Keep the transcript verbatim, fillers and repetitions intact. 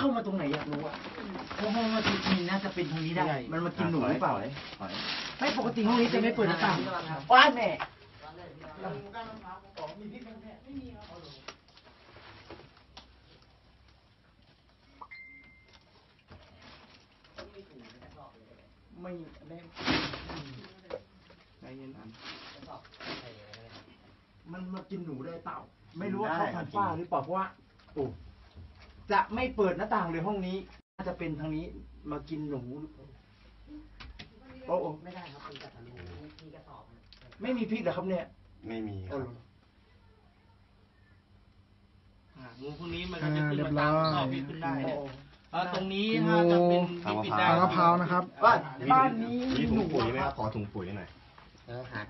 ามาตรงไหนอยากรู้อะเพราะห้องมันจริงๆน่าจะเป็นทางนี้ได้มันมากินหนูหรือเปล่าไม่ปกติห้องนี้จะไม่เปิดหน้าต่างว้าแม่ไม่ได้ใจเย็นมันมากินหนูได้เปล่าไม่รู้ว่าเขาทำฝ้าหรือเปล่าเพราะว่าโอ้จะไม่เปิดหน้าต่างเลยห้องนี้น่าจะเป็นทางนี้มากินหนูโอ้โอ้ไม่ได้ครับมีกระสอบมีกระสอบไม่มีพริกเหรอครับเนี่ยไม่มีครับงูพวกนี้มันก็จะขึ้นมาตามข้อพิษขึ้นได้ตรงนี้ถ้าจะเป็นพิษปิดได้มะพร้าวนะครับบ้านนี้มีถุงปุ๋ยไหมครับขอถุงปุ๋ยหน่อย